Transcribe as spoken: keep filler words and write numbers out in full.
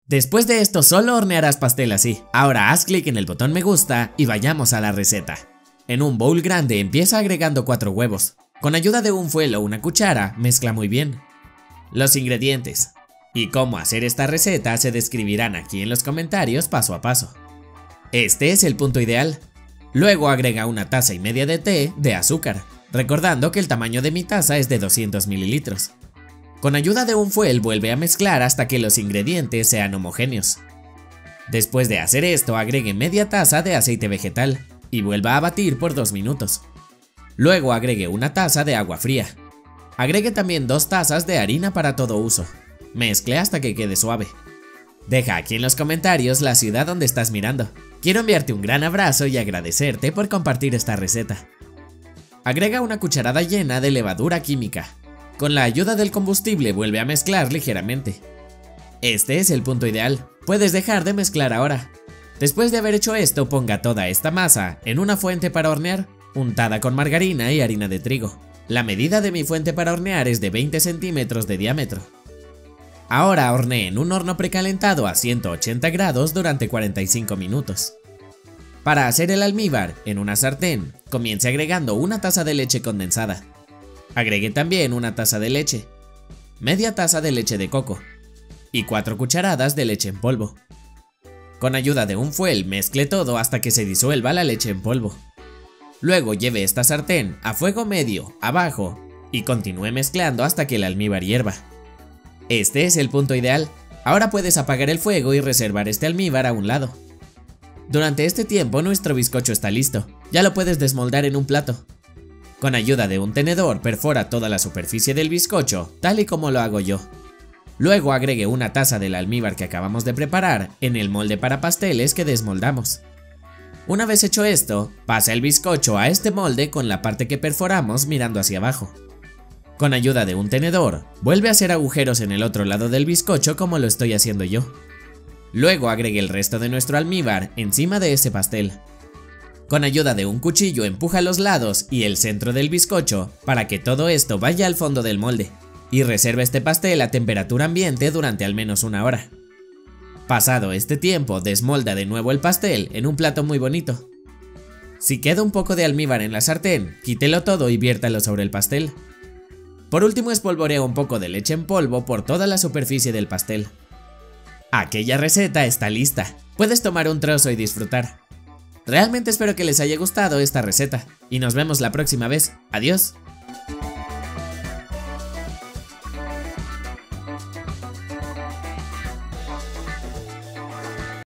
Después de esto solo hornearás pastel así. Ahora haz clic en el botón me gusta y vayamos a la receta. En un bowl grande empieza agregando cuatro huevos. Con ayuda de un fuel o una cuchara, mezcla muy bien. Los ingredientes y cómo hacer esta receta se describirán aquí en los comentarios paso a paso. Este es el punto ideal. Luego agrega una taza y media de té de azúcar, recordando que el tamaño de mi taza es de doscientos mililitros. Con ayuda de un fuel vuelve a mezclar hasta que los ingredientes sean homogéneos. Después de hacer esto agregue media taza de aceite vegetal y vuelva a batir por dos minutos. Luego agregue una taza de agua fría. Agregue también dos tazas de harina para todo uso. Mezcle hasta que quede suave. Deja aquí en los comentarios la ciudad donde estás mirando. Quiero enviarte un gran abrazo y agradecerte por compartir esta receta. Agrega una cucharada llena de levadura química. Con la ayuda del combustible vuelve a mezclar ligeramente. Este es el punto ideal. Puedes dejar de mezclar ahora. Después de haber hecho esto, ponga toda esta masa en una fuente para hornear, untada con margarina y harina de trigo. La medida de mi fuente para hornear es de veinte centímetros de diámetro. Ahora hornee en un horno precalentado a ciento ochenta grados durante cuarenta y cinco minutos. Para hacer el almíbar, en una sartén, comience agregando una taza de leche condensada. Agregue también una taza de leche, media taza de leche de coco y cuatro cucharadas de leche en polvo. Con ayuda de un fuel mezcle todo hasta que se disuelva la leche en polvo. Luego lleve esta sartén a fuego medio, abajo, y continúe mezclando hasta que el almíbar hierva. Este es el punto ideal. Ahora puedes apagar el fuego y reservar este almíbar a un lado. Durante este tiempo nuestro bizcocho está listo. Ya lo puedes desmoldar en un plato. Con ayuda de un tenedor perfora toda la superficie del bizcocho, tal y como lo hago yo. Luego agregue una taza del almíbar que acabamos de preparar en el molde para pasteles que desmoldamos. Una vez hecho esto, pasa el bizcocho a este molde con la parte que perforamos mirando hacia abajo. Con ayuda de un tenedor, vuelve a hacer agujeros en el otro lado del bizcocho como lo estoy haciendo yo. Luego agregue el resto de nuestro almíbar encima de ese pastel. Con ayuda de un cuchillo empuja los lados y el centro del bizcocho para que todo esto vaya al fondo del molde y reserve este pastel a temperatura ambiente durante al menos una hora. Pasado este tiempo, desmolda de nuevo el pastel en un plato muy bonito. Si queda un poco de almíbar en la sartén, quítelo todo y viértalo sobre el pastel. Por último espolvorea un poco de leche en polvo por toda la superficie del pastel. Aquella receta está lista. Puedes tomar un trozo y disfrutar. Realmente espero que les haya gustado esta receta y nos vemos la próxima vez. Adiós.